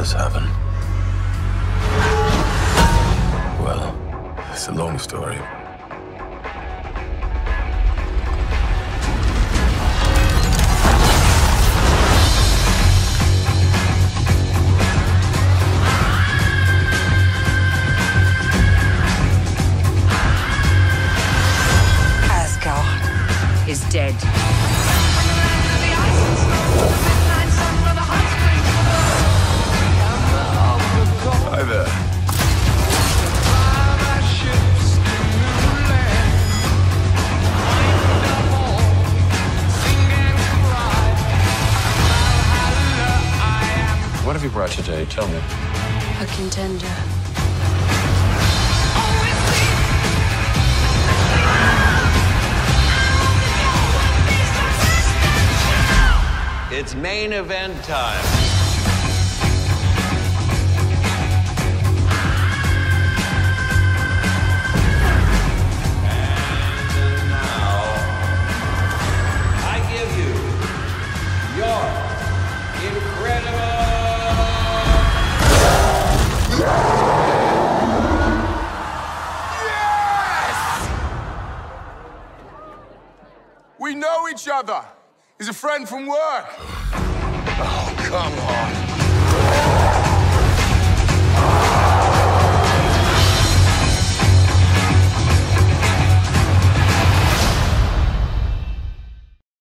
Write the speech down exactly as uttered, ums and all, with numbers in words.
was heaven. Well, it's a long story. Asgard is dead. Hi there. What have you brought today? Tell me. A contender. It's main event time. And now, I give you your incredible... Yes! We know each other. He's a friend from work. Oh, come on.